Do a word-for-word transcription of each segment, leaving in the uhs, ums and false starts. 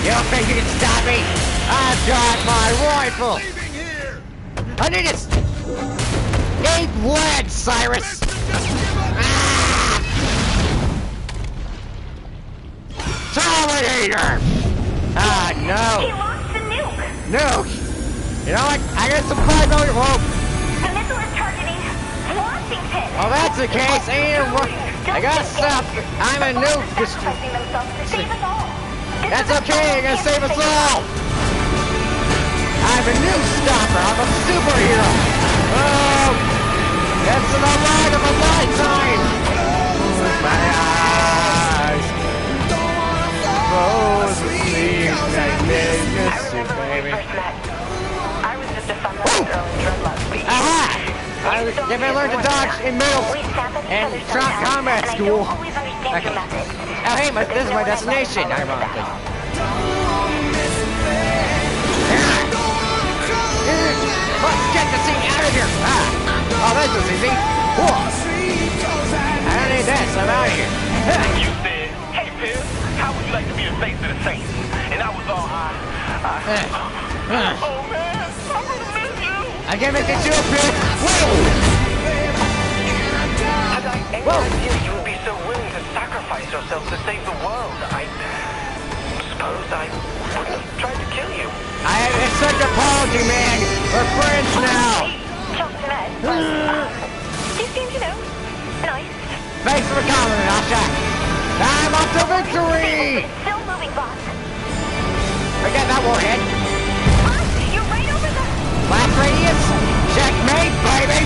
You don't think you can stop me? I've got my rifle! I need it! Eat lead, Cyrus! Ah! Terminator! Ah, no! He launched the nuke! Nuke! You know what? I got some five million. Whoa! The missile is targeting Washington! Oh, that's the case. I ain't right. I gotta stop. I'm a nuke destroyer. That's okay. You're gonna save us all. I'm a nuke stopper. I'm a superhero. Oh! That's the ride of a lifetime. My eyes. Close the sleep. I remember when we first met. I was just a fun little girl in dreadlocks. Aha! I was, if I learned to dodge in middle and trump combat school. Okay. Oh hey, my, this is my destination, ironically. Let's get the scene out of here! Ah! Oh, this was easy. Cool. I don't need this, I'm out of here. You said, hey Pill, how would you like to be the face of the Saints? And I was all, I, I, Uh, oh man, I'm gonna miss you. I can't make it too big. Whoa! Had I any idea you would be so willing to sacrifice yourself to save the world, I suppose I wouldn't have tried to kill you. I accept apology, man. We're friends now. Just met, but uh, you seem, you know, nice. Thanks for coming, Asha. I'm up to victory. Still moving, boss. Forget that warhead. Boss, you're right over the... Blast radius. Checkmate, baby.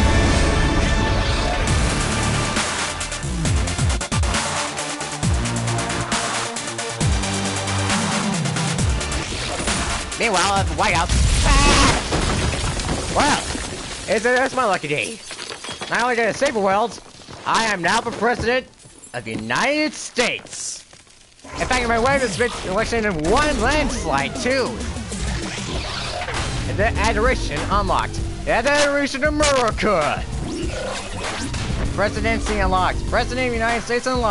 Meanwhile, at the White House. Ah! Well, it's, it's my lucky day. Not only did I save the world, I am now the president of the United States. In fact, my way this election in one landslide too. The adoration unlocked. The adoration of murica. Presidency unlocked. President of the United States unlocked.